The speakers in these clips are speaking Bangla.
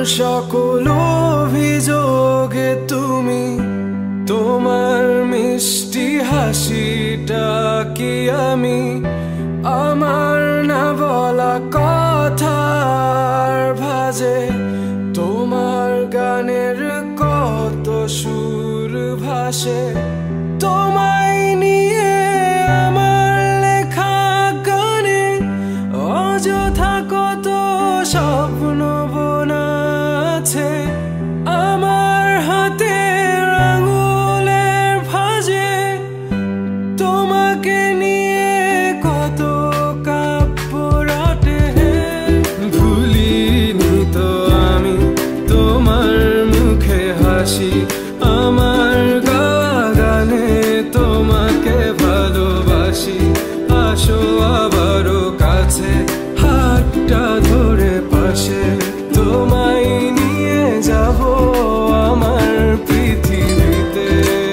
সকল অভিযোগে তুমি তোমার মিষ্টি হাসিটা কি আমি আমার না বলা কথার ভাজে তোমার গানের কত সুর ভাসে তোমায় নিয়ে আমার লেখা গানে অযথা কত স্বপ্ন বোনা আছে আমার হাতের আঙুলের ভাঁজে তোমাকে নিয়ে কত কাব্য রটে ভুলিনি তো আমি তোমার মুখে হাসি আমার গাওয়া গানে তোমাকে ভালোবাসি আসো আবারও কাছে হাতটা ধরে পাশে তোমায় নিয়ে যাব আমার পৃথিবীতে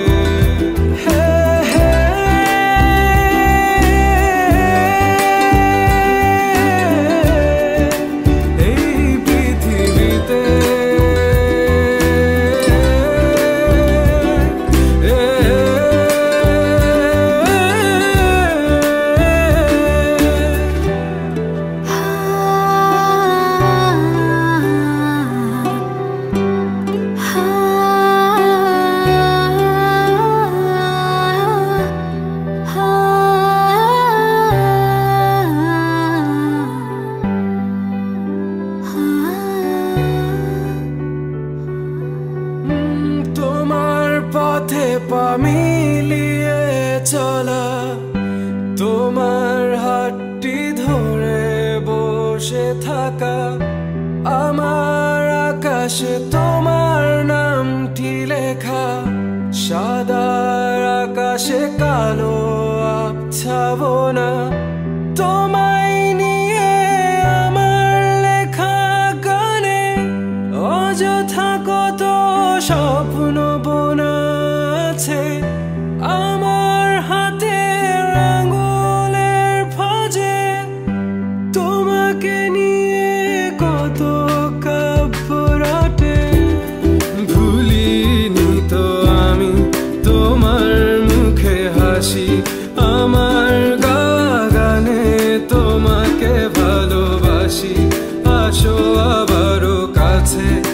এই পৃথিবীতে পথে পা মিলিয়ে চলা তোমার হাতটি ধরে বসে থাকা আমার আকাশে তোমার নামটি লেখা সাদার আকাশে কালো আবছাবনা তোমায় নিয়ে আমার লেখা গানে অযথা কত স্বপ্ন বোনা আছে আমার হাতের আঙুলের ভাঁজে তোমাকে নিয়ে কত কাব্য রটে ভুলিনি তো আমি তোমার মুখে হাসি আমার গাওয়া গানে তোমাকে ভালোবাসি আসো আবারও কাছে